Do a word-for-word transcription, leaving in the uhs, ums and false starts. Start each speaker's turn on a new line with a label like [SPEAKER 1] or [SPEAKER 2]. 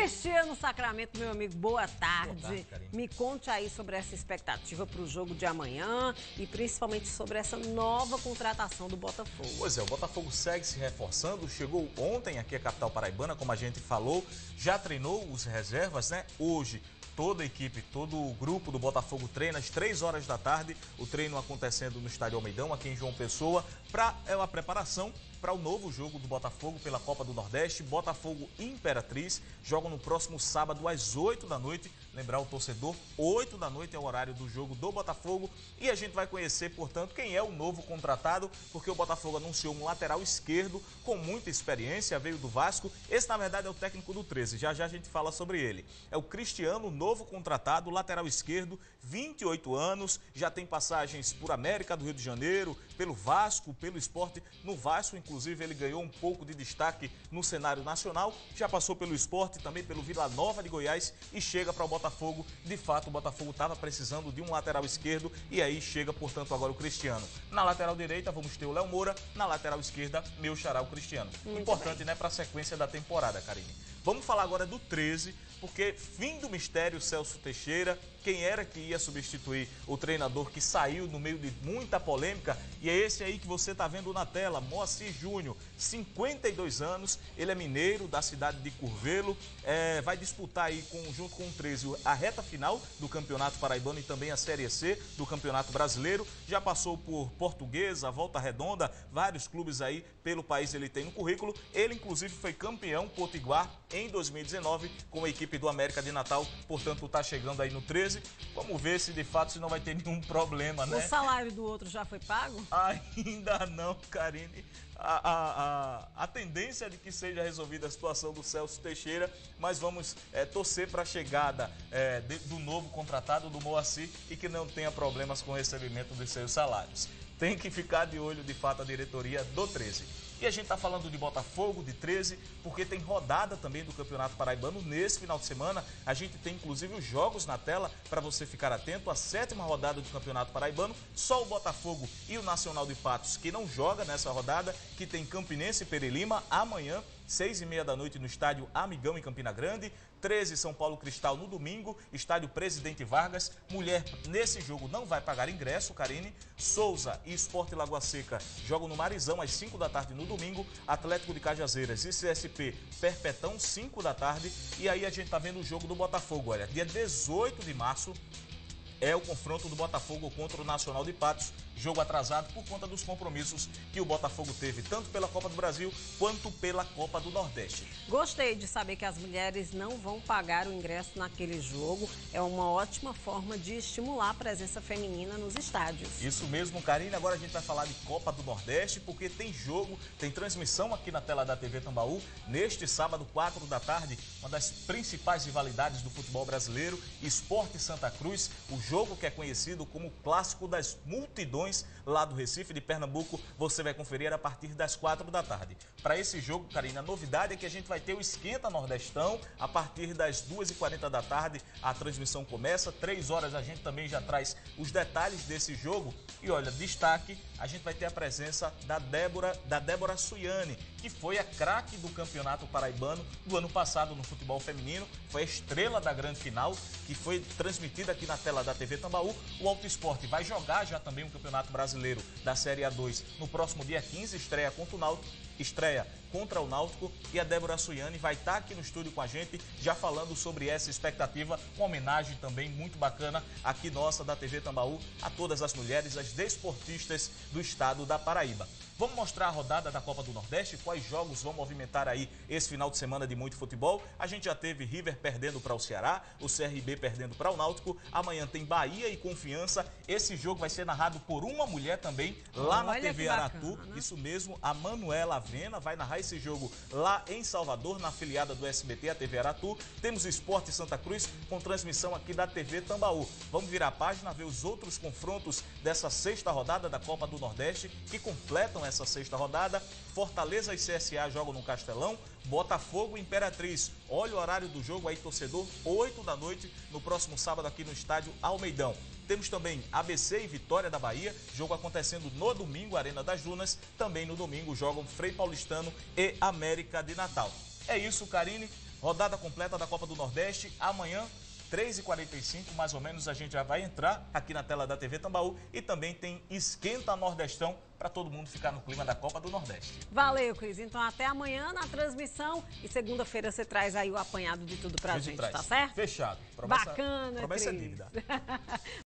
[SPEAKER 1] Cristiano Sacramento, meu amigo, boa tarde.
[SPEAKER 2] Boa tarde,
[SPEAKER 1] Me conte aí sobre essa expectativa para o jogo de amanhã e principalmente sobre essa nova contratação do Botafogo.
[SPEAKER 2] Pois é, o Botafogo segue se reforçando, chegou ontem aqui à capital paraibana, como a gente falou, já treinou os reservas, né? Hoje, toda a equipe, todo o grupo do Botafogo treina às três horas da tarde, o treino acontecendo no Estádio Almeidão, aqui em João Pessoa, para é uma preparação para o novo jogo do Botafogo pela Copa do Nordeste. Botafogo e Imperatriz jogam no próximo sábado às oito da noite. Lembrar o torcedor, oito da noite é o horário do jogo do Botafogo. E a gente vai conhecer, portanto, quem é o novo contratado, porque o Botafogo anunciou um lateral esquerdo com muita experiência, veio do Vasco. Esse, na verdade, é o técnico do treze, já já a gente fala sobre ele. É o Cristiano, novo contratado, lateral esquerdo, vinte e oito anos, já tem passagens por América do Rio de Janeiro, pelo Vasco, pelo Sport. No Vasco, inclusive, ele ganhou um pouco de destaque no cenário nacional, já passou pelo Sport, também pelo Vila Nova de Goiás e chega para o Botafogo. De fato, o Botafogo estava precisando de um lateral esquerdo e aí chega, portanto, agora o Cristiano. Na lateral direita, vamos ter o Léo Moura, na lateral esquerda, meu xará, o Cristiano.
[SPEAKER 1] Muito
[SPEAKER 2] Importante,
[SPEAKER 1] bem,
[SPEAKER 2] né, para a sequência da temporada, Karine. Vamos falar agora do treze, porque fim do mistério Celso Teixeira, quem era que ia substituir o treinador que saiu no meio de muita polêmica, e é esse aí que você está vendo na tela, Moacir Júnior, cinquenta e dois anos, ele é mineiro da cidade de Curvelo, é, vai disputar aí com, junto com o treze a reta final do Campeonato Paraibano e também a Série C do Campeonato Brasileiro, já passou por Portuguesa, Volta Redonda, vários clubes aí pelo país ele tem no currículo, ele inclusive foi campeão potiguar em dois mil e dezenove com a equipe do América de Natal, portanto está chegando aí no treze. Vamos ver se de fato se não vai ter nenhum problema, né?
[SPEAKER 1] O salário do outro já foi pago?
[SPEAKER 2] Ainda não, Karine. A, a, a, a tendência é de que seja resolvida a situação do Celso Teixeira, mas vamos é, torcer para a chegada é, de, do novo contratado, do Moacir, e que não tenha problemas com o recebimento dos seus salários. Tem que ficar de olho, de fato, a diretoria do treze. E a gente está falando de Botafogo, de treze, porque tem rodada também do Campeonato Paraibano nesse final de semana. A gente tem inclusive os jogos na tela para você ficar atento. A sétima rodada do Campeonato Paraibano, só o Botafogo e o Nacional de Patos que não joga nessa rodada, que tem Campinense e Pere Lima amanhã, seis e meia da noite no estádio Amigão em Campina Grande. treze São Paulo Cristal no domingo, estádio Presidente Vargas. Mulher nesse jogo não vai pagar ingresso, Karine. Souza e Sport Lagoa Seca jogam no Marizão às cinco da tarde no domingo. Atlético de Cajazeiras e C S P Perpetão, cinco da tarde. E aí a gente tá vendo o jogo do Botafogo, olha, dia dezoito de março é o confronto do Botafogo contra o Nacional de Patos. Jogo atrasado por conta dos compromissos que o Botafogo teve, tanto pela Copa do Brasil quanto pela Copa do Nordeste.
[SPEAKER 1] Gostei de saber que as mulheres não vão pagar o ingresso naquele jogo. É uma ótima forma de estimular a presença feminina nos estádios.
[SPEAKER 2] Isso mesmo, Karine. Agora a gente vai falar de Copa do Nordeste, porque tem jogo, tem transmissão aqui na tela da T V Tambaú. Neste sábado, quatro da tarde, uma das principais rivalidades do futebol brasileiro, Sport Santa Cruz, o jogo que é conhecido como o clássico das multidões lá do Recife, de Pernambuco, você vai conferir a partir das quatro da tarde. Para esse jogo, Karine, a novidade é que a gente vai ter o Esquenta Nordestão a partir das duas e quarenta da tarde. A transmissão começa, três horas a gente também já traz os detalhes desse jogo. E olha, destaque, a gente vai ter a presença da Débora, da Débora Suiane, que foi a craque do Campeonato Paraibano do ano passado no futebol feminino, foi a estrela da grande final, que foi transmitida aqui na tela da T V Tambaú. O Auto Esporte vai jogar já também o Campeonato Brasileiro da Série A dois no próximo dia quinze, estreia contra o Náutico, estreia contra o Náutico, e a Débora Suiane vai estar aqui no estúdio com a gente, já falando sobre essa expectativa, uma homenagem também muito bacana aqui nossa da T V Tambaú a todas as mulheres, as desportistas do estado da Paraíba. Vamos mostrar a rodada da Copa do Nordeste, quais jogos vão movimentar aí esse final de semana de muito futebol. A gente já teve River perdendo para o Ceará, o C R B perdendo para o Náutico. Amanhã tem Bahia e Confiança. Esse jogo vai ser narrado por uma mulher também, lá na T V Aratu. Isso mesmo, a Manuela Avena vai narrar esse jogo lá em Salvador, na afiliada do S B T, a T V Aratu. Temos o Sport Santa Cruz com transmissão aqui da T V Tambaú. Vamos virar a página, ver os outros confrontos dessa sexta rodada da Copa do Nordeste, que completam essa sexta rodada. Fortaleza e C S A jogam no Castelão, Botafogo e Imperatriz. Olha o horário do jogo aí, torcedor, oito da noite, no próximo sábado aqui no estádio Almeidão. Temos também A B C e Vitória da Bahia, jogo acontecendo no domingo, Arena das Dunas. Também no domingo jogam Frei Paulistano e América de Natal. É isso, Karine. Rodada completa da Copa do Nordeste, amanhã, três e quarenta e cinco, mais ou menos, a gente já vai entrar aqui na tela da T V Tambaú e também tem Esquenta Nordestão para todo mundo ficar no clima da Copa do Nordeste.
[SPEAKER 1] Valeu, Cris. Então até amanhã na transmissão e segunda-feira você traz aí o apanhado de tudo pra gente,
[SPEAKER 2] Traz.
[SPEAKER 1] tá certo?
[SPEAKER 2] Fechado. Promessa,
[SPEAKER 1] Bacana,
[SPEAKER 2] promessa é
[SPEAKER 1] Cris.
[SPEAKER 2] dívida.